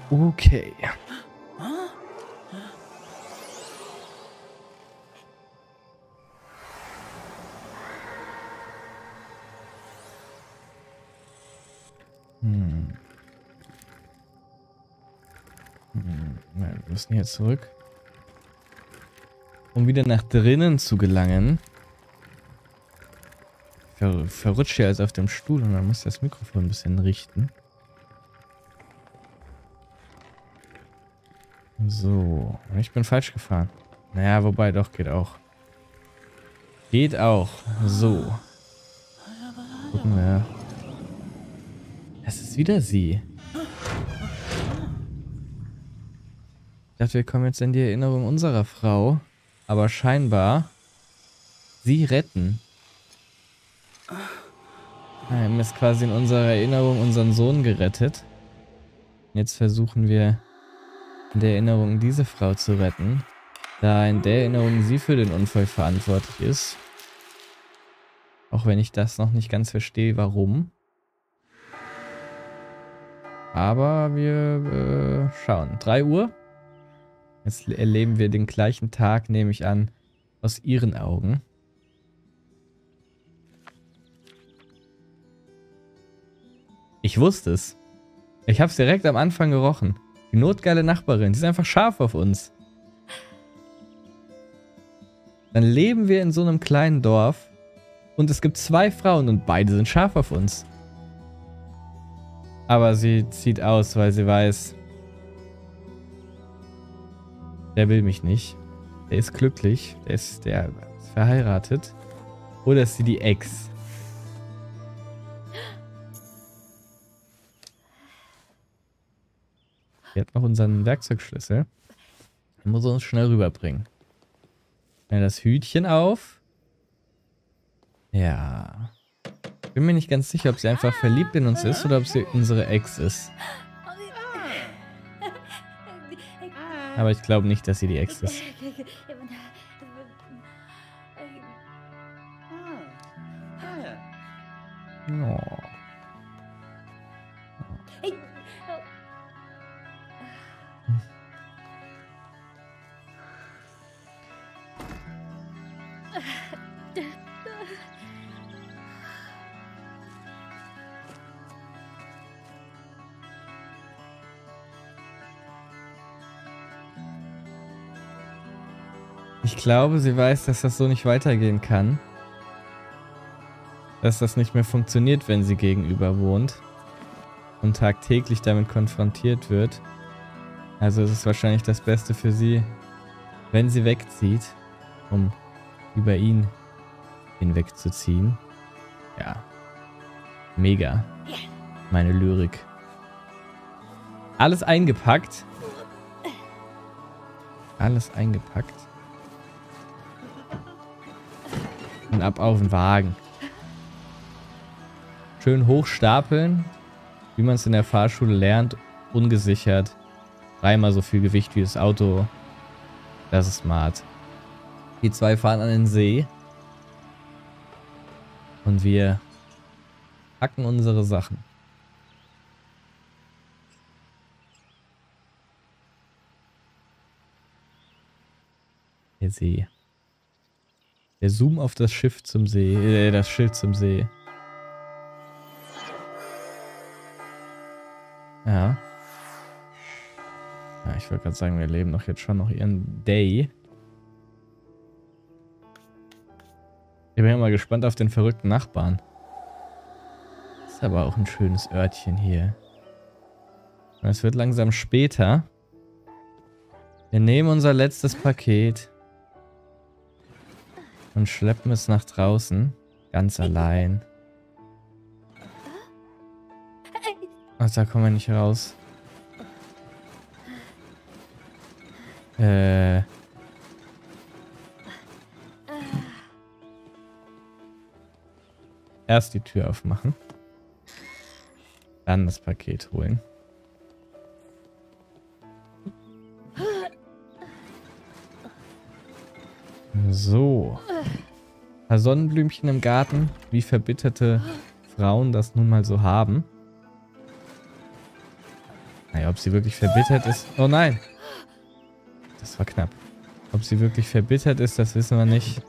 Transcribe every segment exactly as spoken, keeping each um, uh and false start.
Okay. Hm. Hm. Ja, wir müssen hier zurück. Um wieder nach drinnen zu gelangen. Ich ver verrutsche hier also auf dem Stuhl und dann muss ich das Mikrofon ein bisschen richten. So. Ich bin falsch gefahren. Naja, wobei, doch, geht auch. Geht auch. So. Gucken wir. Es ist wieder sie. Ich dachte, wir kommen jetzt in die Erinnerung unserer Frau. Aber scheinbar sie retten. Wir haben jetzt quasi in unserer Erinnerung unseren Sohn gerettet. Jetzt versuchen wir in der Erinnerung diese Frau zu retten. Da in der Erinnerung sie für den Unfall verantwortlich ist. Auch wenn ich das noch nicht ganz verstehe, warum. Aber wir äh, schauen. drei Uhr. Jetzt erleben wir den gleichen Tag, nehme ich an, aus ihren Augen. Ich wusste es. Ich habe es direkt am Anfang gerochen. Die notgeile Nachbarin, die ist einfach scharf auf uns. Dann leben wir in so einem kleinen Dorf und es gibt zwei Frauen und beide sind scharf auf uns. Aber sie zieht aus, weil sie weiß, der will mich nicht. Der ist glücklich, der ist, der ist verheiratet. Oder ist sie die Ex? Sie hat noch unseren Werkzeugschlüssel. Den muss er uns schnell rüberbringen. Ja, das Hütchen auf. Ja. Bin mir nicht ganz sicher, ob sie einfach verliebt in uns ist oder ob sie unsere Ex ist. Aber ich glaube nicht, dass sie die Ex ist. Oh. Ich glaube, sie weiß, dass das so nicht weitergehen kann. Dass das nicht mehr funktioniert, wenn sie gegenüber wohnt. Und tagtäglich damit konfrontiert wird. Also ist es wahrscheinlich das Beste für sie, wenn sie wegzieht, um über ihn hinwegzuziehen. Ja. Mega. Meine Lyrik. Alles eingepackt. Alles eingepackt. Und ab auf den Wagen. Schön hochstapeln, wie man es in der Fahrschule lernt, ungesichert. Dreimal so viel Gewicht wie das Auto. Das ist smart. Die zwei fahren an den See. Und wir packen unsere Sachen. Der See. Der Zoom auf das Schiff zum See. Äh, das Schild zum See. Ja. Ja, ich wollte gerade sagen, wir leben doch jetzt schon noch ihren Day. Ich bin ja mal gespannt auf den verrückten Nachbarn. Ist aber auch ein schönes Örtchen hier. Und es wird langsam später. Wir nehmen unser letztes Paket. Und schleppen es nach draußen. Ganz allein. Ach, da kommen wir nicht raus. Äh. Erst die Tür aufmachen. Dann das Paket holen. So. Ein paar Sonnenblümchen im Garten, wie verbitterte Frauen das nun mal so haben. Naja, ob sie wirklich verbittert ist... Oh nein! Das war knapp. Ob sie wirklich verbittert ist, das wissen wir nicht.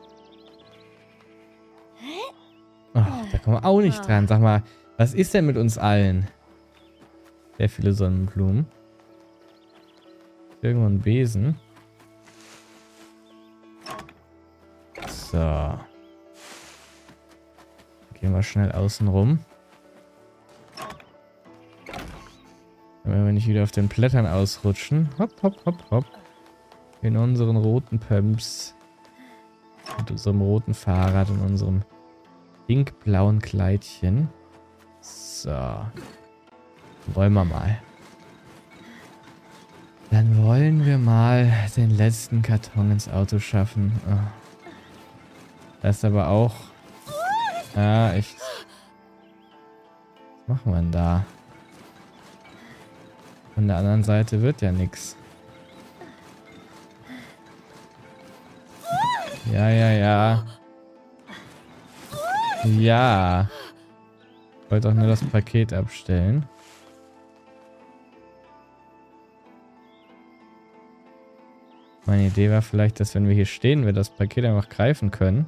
Oh, da kommen wir auch nicht dran. Sag mal, was ist denn mit uns allen? Sehr viele Sonnenblumen. Irgendwo ein Besen. So. Gehen wir schnell außen rum. Wenn wir nicht wieder auf den Blättern ausrutschen. Hopp, hopp, hopp, hopp. In unseren roten Pumps. Mit unserem roten Fahrrad und unserem pinkblauen Kleidchen. So. Wollen wir mal. Dann wollen wir mal den letzten Karton ins Auto schaffen. Oh. Das ist aber auch... Ja, echt. Was machen wir denn da? Von der anderen Seite wird ja nichts. Ja, ja, ja. Ja. Ich wollte auch nur das Paket abstellen. Meine Idee war vielleicht, dass wenn wir hier stehen, wir das Paket einfach greifen können.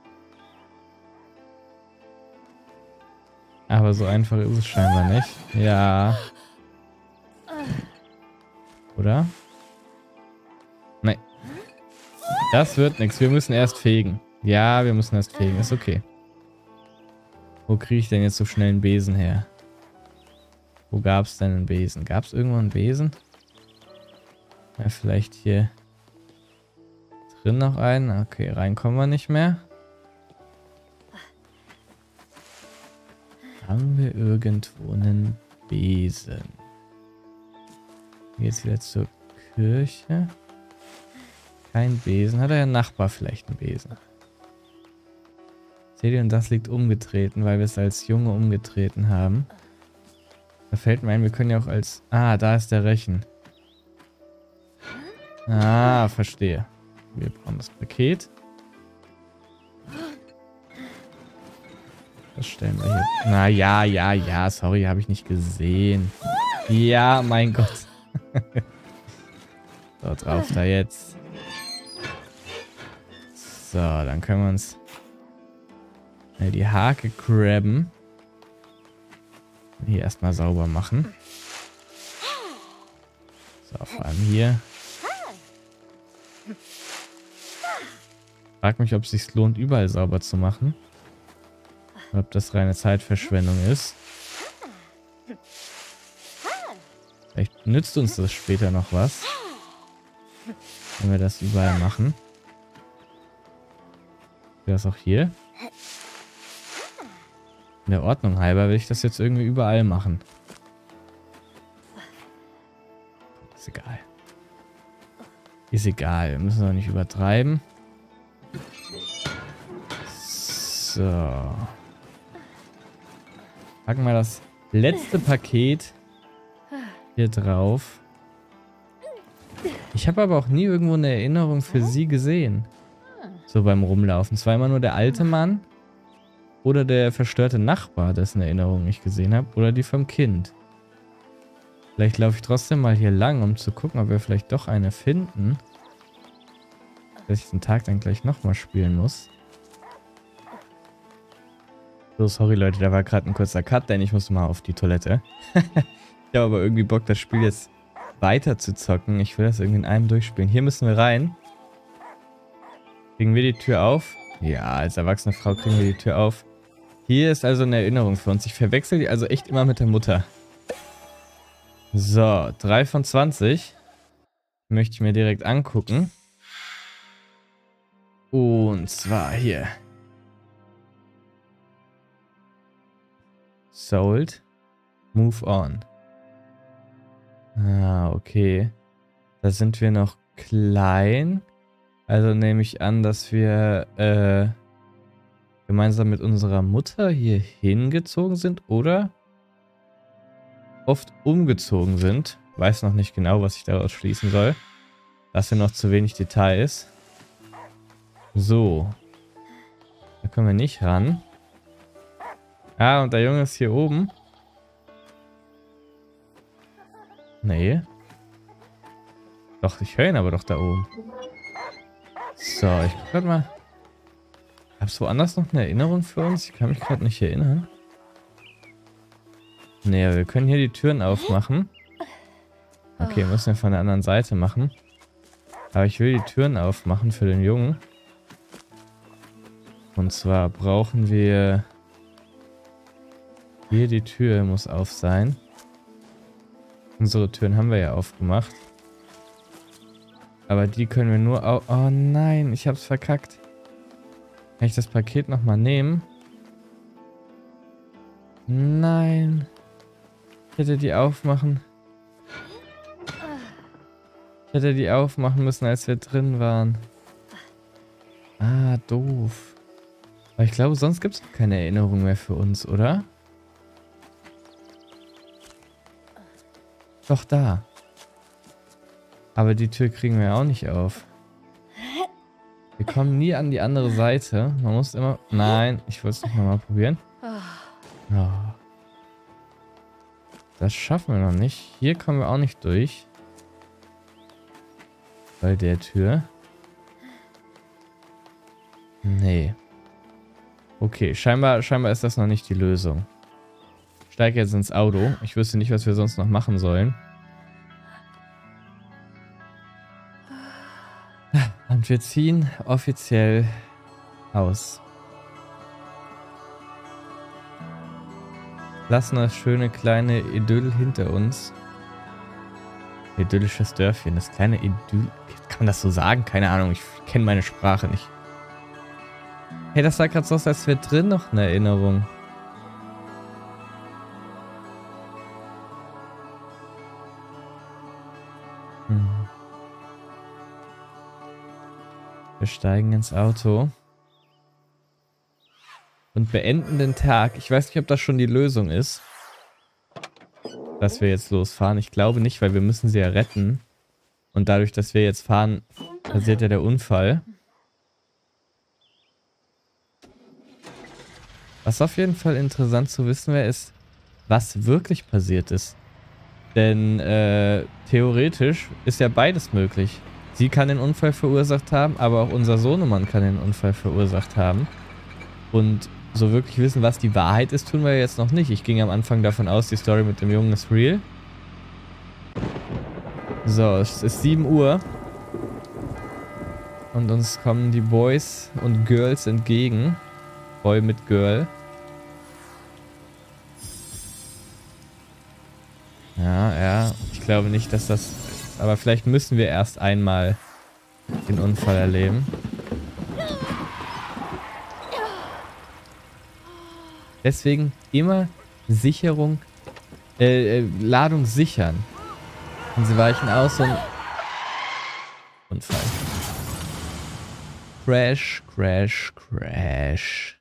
Aber so einfach ist es scheinbar nicht. Ja. Oder? Nein. Das wird nichts. Wir müssen erst fegen. Ja, wir müssen erst fegen. Ist okay. Wo kriege ich denn jetzt so schnell einen Besen her? Wo gab es denn einen Besen? Gab es irgendwo einen Besen? Ja, vielleicht hier drin noch einen. Okay, rein kommen wir nicht mehr. Haben wir irgendwo einen Besen? Jetzt wieder zur Kirche. Kein Besen. Hat der Nachbar vielleicht einen Besen? Seht ihr, und das liegt umgetreten, weil wir es als Junge umgetreten haben. Da fällt mir ein, wir können ja auch als... Ah, da ist der Rechen. Ah, verstehe. Wir brauchen das Paket. Das stellen wir hier. Na ja, ja, ja. Sorry, habe ich nicht gesehen. Ja, mein Gott. So, drauf da jetzt. So, dann können wir uns die Hake grabben. Hier erstmal sauber machen. So, vor allem hier. Frag mich, ob es sich lohnt, überall sauber zu machen. Oder ob das reine Zeitverschwendung ist. Vielleicht nützt uns das später noch was. Wenn wir das überall machen. Das auch hier. In der Ordnung halber will ich das jetzt irgendwie überall machen. Ist egal. Ist egal. Wir müssen doch nicht übertreiben. So. Packen wir das letzte Paket hier drauf. Ich habe aber auch nie irgendwo eine Erinnerung für sie gesehen. So beim Rumlaufen. Es war immer nur der alte Mann oder der verstörte Nachbar, dessen Erinnerung ich gesehen habe. Oder die vom Kind. Vielleicht laufe ich trotzdem mal hier lang, um zu gucken, ob wir vielleicht doch eine finden. Dass ich den Tag dann gleich nochmal spielen muss. So, sorry Leute, da war gerade ein kurzer Cut, denn ich musste mal auf die Toilette. Ich habe aber irgendwie Bock, das Spiel jetzt weiter zu zocken. Ich will das irgendwie in einem durchspielen. Hier müssen wir rein. Kriegen wir die Tür auf? Ja, als erwachsene Frau kriegen wir die Tür auf. Hier ist also eine Erinnerung für uns. Ich verwechsel die also echt immer mit der Mutter. So, drei von zwanzig. Möchte ich mir direkt angucken. Und zwar hier. Sold. Move on. Ah, okay. Da sind wir noch klein. Also nehme ich an, dass wir äh, gemeinsam mit unserer Mutter hier hingezogen sind oder oft umgezogen sind. Weiß noch nicht genau, was ich daraus schließen soll. Das sind noch zu wenig Details. So. Da können wir nicht ran. Ah, und der Junge ist hier oben. Nee. Doch, ich höre ihn aber doch da oben. So, ich guck grad mal. Gab's woanders noch eine Erinnerung für uns? Ich kann mich gerade nicht erinnern. Nee, wir können hier die Türen aufmachen. Okay, müssen wir von der anderen Seite machen. Aber ich will die Türen aufmachen für den Jungen. Und zwar brauchen wir... Hier die Tür muss auf sein. Unsere Türen haben wir ja aufgemacht. Aber die können wir nur auf... Oh nein, ich hab's verkackt. Kann ich das Paket nochmal nehmen? Nein. Ich hätte die aufmachen. Ich hätte die aufmachen müssen, als wir drin waren. Ah, doof. Aber ich glaube, sonst gibt es keine Erinnerung mehr für uns, oder? Doch, da. Aber die Tür kriegen wir auch nicht auf. Wir kommen nie an die andere Seite. Man muss immer... Nein, ich wollte es noch mal probieren. Oh. Das schaffen wir noch nicht. Hier kommen wir auch nicht durch. Bei der Tür. Nee. Okay, scheinbar, scheinbar ist das noch nicht die Lösung. Ich steige jetzt ins Auto. Ich wüsste nicht, was wir sonst noch machen sollen. Und wir ziehen offiziell aus. Lassen das schöne kleine Idyll hinter uns. Idyllisches Dörfchen. Das kleine Idyll. Kann man das so sagen? Keine Ahnung. Ich kenne meine Sprache nicht. Hey, das sah gerade so aus, als wäre drin noch eine Erinnerung. Hm. Wir steigen ins Auto. Und beenden den Tag. Ich weiß nicht, ob das schon die Lösung ist. Dass wir jetzt losfahren. Ich glaube nicht, weil wir müssen sie ja retten. Und dadurch, dass wir jetzt fahren, passiert ja der Unfall. Was auf jeden Fall interessant zu wissen wäre, ist, was wirklich passiert ist. Denn äh, theoretisch ist ja beides möglich. Sie kann den Unfall verursacht haben, aber auch unser Sohnemann kann den Unfall verursacht haben. Und so wirklich wissen, was die Wahrheit ist, tun wir jetzt noch nicht. Ich ging am Anfang davon aus, die Story mit dem Jungen ist real. So, es ist sieben Uhr. Und uns kommen die Boys und Girls entgegen. Boy mit Girl. Ja, ja. Ich glaube nicht, dass das... Aber vielleicht müssen wir erst einmal den Unfall erleben. Deswegen immer Sicherung, äh, äh, Ladung sichern. Und sie weichen aus und... Unfall. Crash, Crash, Crash.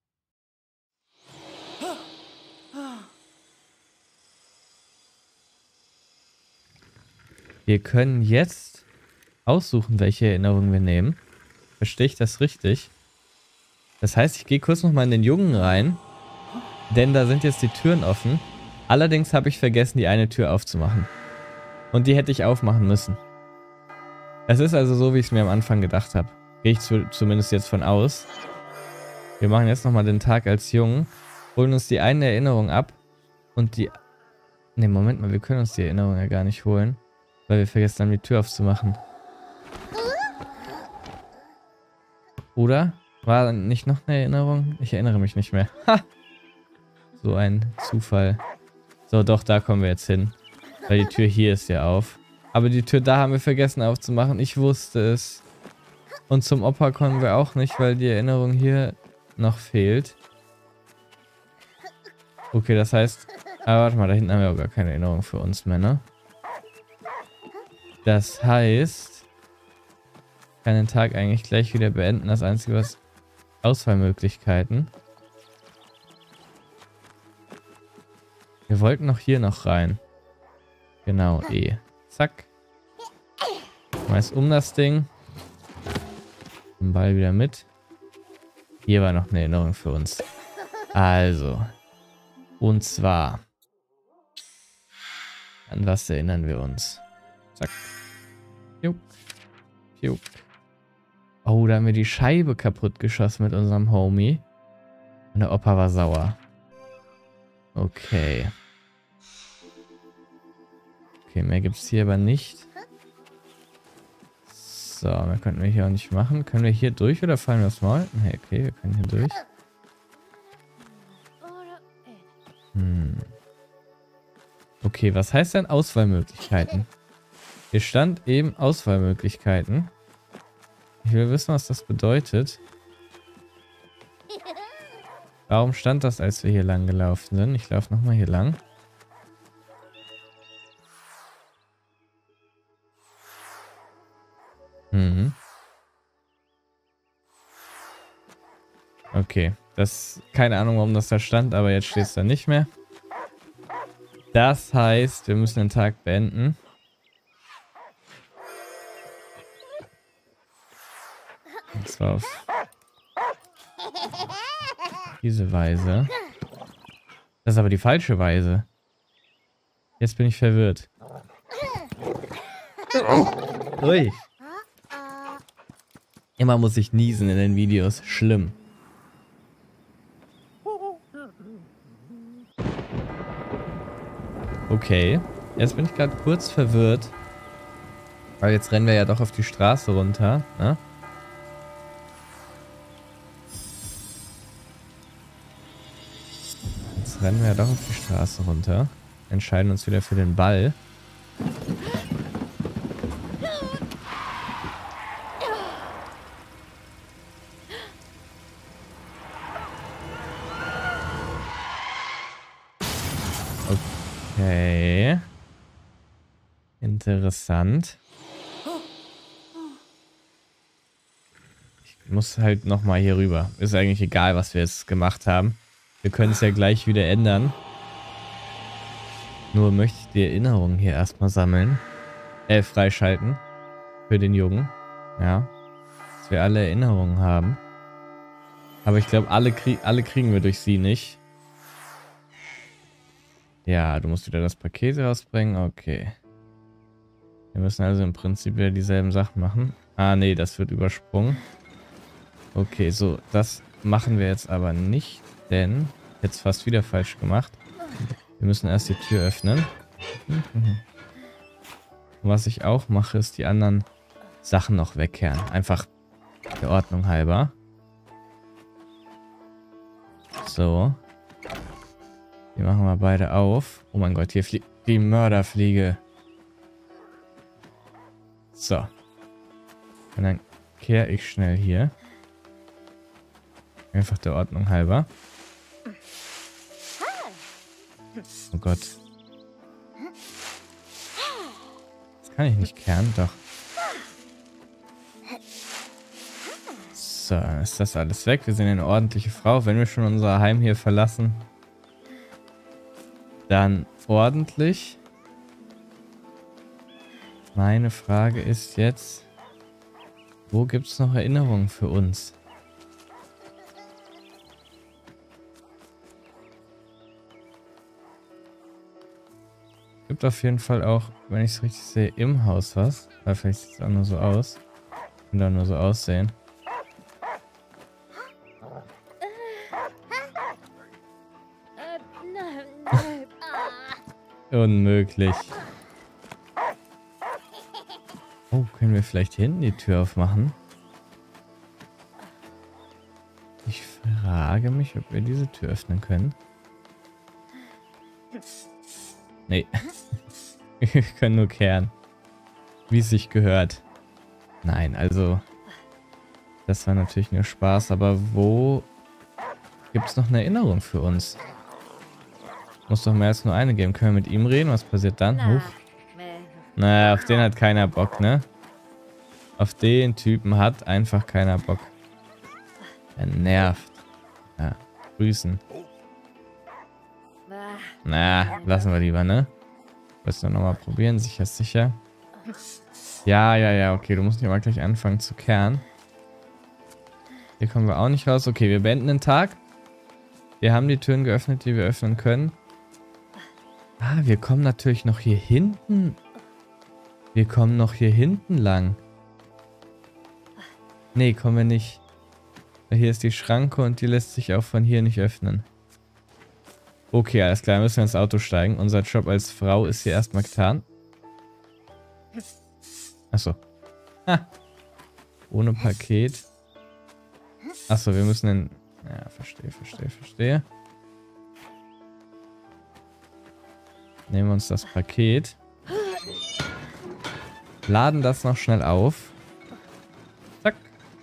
Wir können jetzt aussuchen, welche Erinnerungen wir nehmen. Verstehe ich das richtig? Das heißt, ich gehe kurz nochmal in den Jungen rein. Denn da sind jetzt die Türen offen. Allerdings habe ich vergessen, die eine Tür aufzumachen. Und die hätte ich aufmachen müssen. Es ist also so, wie ich es mir am Anfang gedacht habe. Gehe ich zu, zumindest jetzt von aus. Wir machen jetzt nochmal den Tag als Jungen. Holen uns die eine Erinnerung ab. Und die... Ne, Moment mal, wir können uns die Erinnerung ja gar nicht holen. Weil wir vergessen haben, die Tür aufzumachen. Oder? War nicht noch eine Erinnerung? Ich erinnere mich nicht mehr. Ha! So ein Zufall. So, doch, da kommen wir jetzt hin. Weil die Tür hier ist ja auf. Aber die Tür da haben wir vergessen aufzumachen. Ich wusste es. Und zum Opa kommen wir auch nicht, weil die Erinnerung hier noch fehlt. Okay, das heißt... Aber warte mal, da hinten haben wir auch gar keine Erinnerung für uns mehr, ne? Das heißt... Ich kann den Tag eigentlich gleich wieder beenden. Das Einzige, was... Auswahlmöglichkeiten. Wir wollten noch hier noch rein. Genau, E. Zack. Meist um das Ding. Den Ball wieder mit. Hier war noch eine Erinnerung für uns. Also. Und zwar. An was erinnern wir uns? Zack. Juck. Juck. Oh, da haben wir die Scheibe kaputt geschossen mit unserem Homie. Und der Opa war sauer. Okay. Okay, mehr gibt es hier aber nicht. So, mehr könnten wir hier auch nicht machen. Können wir hier durch oder fallen wir aufs Maul? Nee, okay, wir können hier durch. Hm. Okay, was heißt denn Auswahlmöglichkeiten? Hier stand eben Auswahlmöglichkeiten. Ich will wissen, was das bedeutet. Warum stand das, als wir hier lang gelaufen sind? Ich laufe nochmal hier lang. Mhm. Okay, das keine Ahnung, warum das da stand, aber jetzt steht es da nicht mehr. Das heißt, wir müssen den Tag beenden. Und zwar auf diese Weise. Das ist aber die falsche Weise. Jetzt bin ich verwirrt. Ui. Immer muss ich niesen in den Videos. Schlimm. Okay. Jetzt bin ich gerade kurz verwirrt. Weil jetzt rennen wir ja doch auf die Straße runter. Ne? Jetzt rennen wir ja doch auf die Straße runter. Entscheiden uns wieder für den Ball. Okay. Interessant. Ich muss halt nochmal hier rüber. Ist eigentlich egal, was wir jetzt gemacht haben. Wir können es ja gleich wieder ändern. Nur möchte ich die Erinnerungen hier erstmal sammeln. Äh, freischalten. Für den Jungen. Ja. Dass wir alle Erinnerungen haben. Aber ich glaube, alle, krieg alle kriegen wir durch sie nicht. Ja, du musst wieder das Paket rausbringen. Okay. Wir müssen also im Prinzip wieder dieselben Sachen machen. Ah, nee, das wird übersprungen. Okay, so, das machen wir jetzt aber nicht, denn jetzt fast wieder falsch gemacht. Wir müssen erst die Tür öffnen. Und was ich auch mache, ist die anderen Sachen noch wegkehren. Einfach der Ordnung halber. So. Die machen wir beide auf. Oh mein Gott, hier fliegt die Mörderfliege. So. Und dann kehre ich schnell hier. Einfach der Ordnung halber. Oh Gott. Das kann ich nicht kehren, doch. So, dann ist das alles weg. Wir sind eine ordentliche Frau. Wenn wir schon unser Heim hier verlassen, dann ordentlich. Meine Frage ist jetzt, wo gibt es noch Erinnerungen für uns? Gibt auf jeden Fall auch, wenn ich es richtig sehe, im Haus was. Weil vielleicht sieht es auch nur so aus. Und dann nur so aussehen. Unmöglich. Oh, können wir vielleicht hier hinten die Tür aufmachen? Ich frage mich, ob wir diese Tür öffnen können. Nee. Wir können nur kehren. Wie es sich gehört. Nein, also... Das war natürlich nur Spaß, aber wo gibt es noch eine Erinnerung für uns? Muss doch mehr als nur eine geben. Können wir mit ihm reden? Was passiert dann? Huch. Naja, auf den hat keiner Bock, ne? Auf den Typen hat einfach keiner Bock. Er nervt. Ja, grüßen. Na, lassen wir lieber, ne? Willst du nochmal probieren? Sicher, sicher. Ja, ja, ja, okay. Du musst nicht mal gleich anfangen zu kehren. Hier kommen wir auch nicht raus. Okay, wir beenden den Tag. Wir haben die Türen geöffnet, die wir öffnen können. Ah, wir kommen natürlich noch hier hinten. Wir kommen noch hier hinten lang. Nee, kommen wir nicht. Hier ist die Schranke und die lässt sich auch von hier nicht öffnen. Okay, alles klar, müssen wir ins Auto steigen. Unser Job als Frau ist hier erstmal getan. Achso. Ha. Ohne Paket. Achso, wir müssen in... Ja, verstehe, verstehe, verstehe. Nehmen wir uns das Paket. Laden das noch schnell auf. Zack.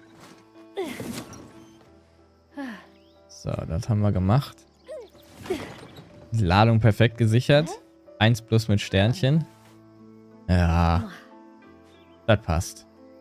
So, das haben wir gemacht. Die Ladung perfekt gesichert. eins plus mit Sternchen. Ja. Das passt.